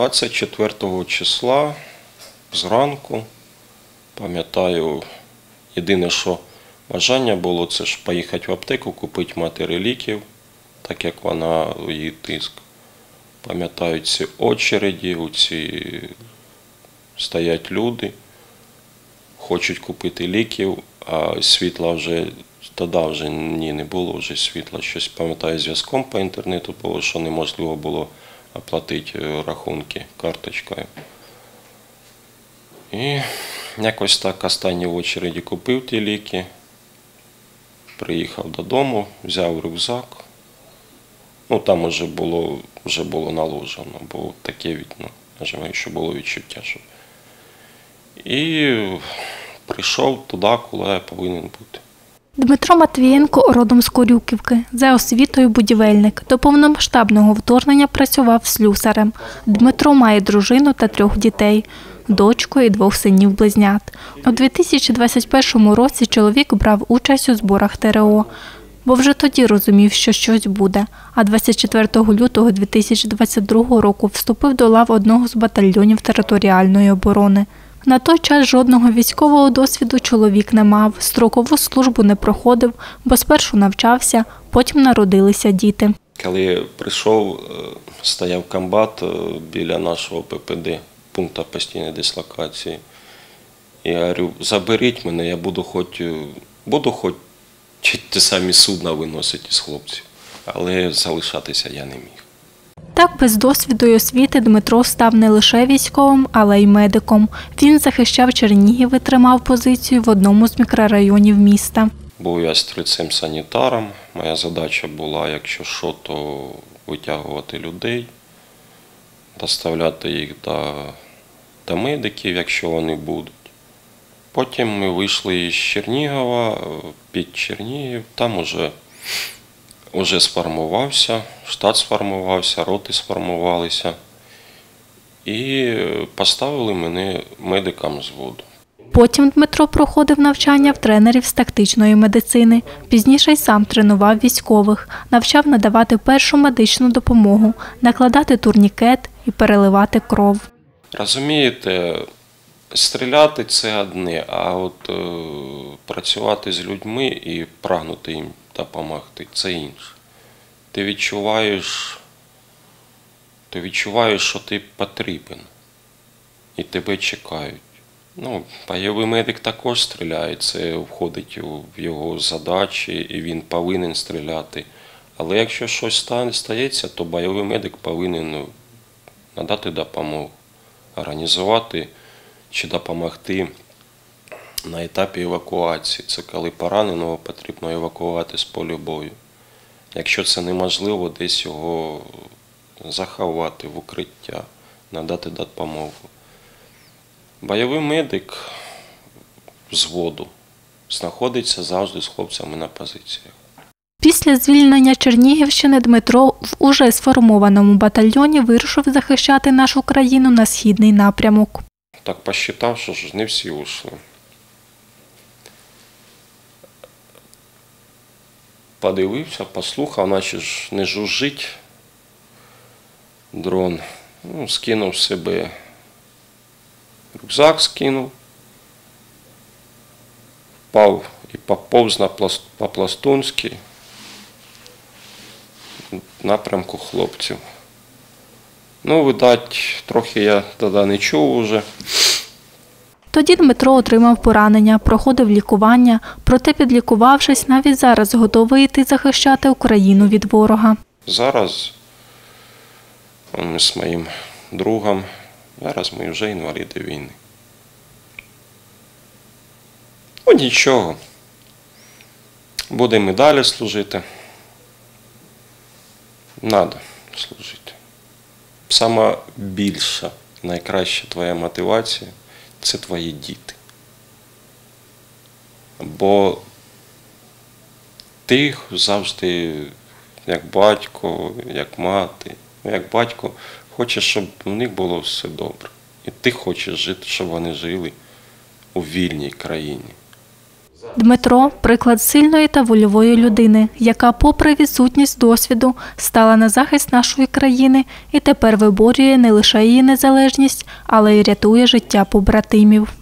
24 числа зранку, пам'ятаю, єдине, що бажання було, це ж поїхати в аптеку, купити матері ліків, так як вона, її тиск. Пам'ятаю ці очереді, ці стоять люди, хочуть купити ліків, а світла вже, тоді вже не було вже світла. Щось, пам'ятаю, зв'язком по інтернету було, що неможливо було оплатити рахунки карточкою. І якось так останні в очереді купив ті ліки, приїхав додому, взяв рюкзак. Ну, там вже було наложено, бо таке, що було відчуття. І прийшов туди, куди я повинен бути. Дмитро Матвієнко родом з Корюківки, за освітою будівельник. До повномасштабного вторгнення працював слюсарем. Дмитро має дружину та 3 дітей – дочку і 2 синів-близнят. У 2021 році чоловік брав участь у зборах ТРО, бо вже тоді розумів, що щось буде. А 24 лютого 2022 року вступив до лав одного з батальйонів територіальної оборони. На той час жодного військового досвіду чоловік не мав, строкову службу не проходив, бо спершу навчався, потім народилися діти. Коли прийшов, стояв комбат біля нашого ППД, пункту постійної дислокації. І я говорю, заберіть мене, я буду хоч ті самі судна виносити з хлопців, але залишатися я не міг. Так, без досвіду й освіти Дмитро став не лише військовим, але й медиком. Він захищав Чернігів і тримав позицію в одному з мікрорайонів міста. Був я стрільцем-санітаром. Моя задача була, якщо що, то витягувати людей, доставляти їх до медиків, якщо вони будуть. Потім ми вийшли із Чернігова, під Чернігів, там уже сформувався, штат сформувався, роти сформувалися і поставили мене медиком взводу. Потім Дмитро проходив навчання в тренерів з тактичної медицини. Пізніше й сам тренував військових, навчав надавати першу медичну допомогу, накладати турнікет і переливати кров. Розумієте, стріляти – це одне, а от працювати з людьми і прагнути їм допомогти – це інше. Ти відчуваєш, що ти потрібен і тебе чекають. Ну, бойовий медик також стріляє, це входить в його задачі і він повинен стріляти. Але якщо щось стається, то бойовий медик повинен надати допомогу, організувати чи допомогти на етапі евакуації. Це коли пораненого потрібно евакувати з поля бою. Якщо це неможливо, десь його заховати в укриття, надати допомогу. Бойовий медик взводу знаходиться завжди з хлопцями на позиціях. Після звільнення Чернігівщини Дмитро в уже сформованому батальйоні вирушив захищати нашу країну на східний напрямок. Так посчитав, що ж не всі ушли. Подивився, послухав, наче ж не жужжить дрон. Ну, скинув себе, рюкзак скинув, впав і поповз по-пластунськи в напрямку хлопців. Ну, видать, трохи я тоді не чув уже. Тоді Дмитро отримав поранення, проходив лікування, проте підлікувавшись, навіть зараз готовий йти захищати Україну від ворога. Зараз ми з моїм другом, зараз ми вже інваліди війни. Ну нічого, будемо і далі служити. Надо служити. Сама більша, найкраща твоя мотивація – це твої діти. Бо ти завжди, як батько, як мати, як батько, хочеш, щоб у них було все добре. І ти хочеш жити, щоб вони жили у вільній країні. Дмитро – приклад сильної та вольової людини, яка, попри відсутність досвіду, стала на захист нашої країни і тепер виборює не лише її незалежність, але й рятує життя побратимів.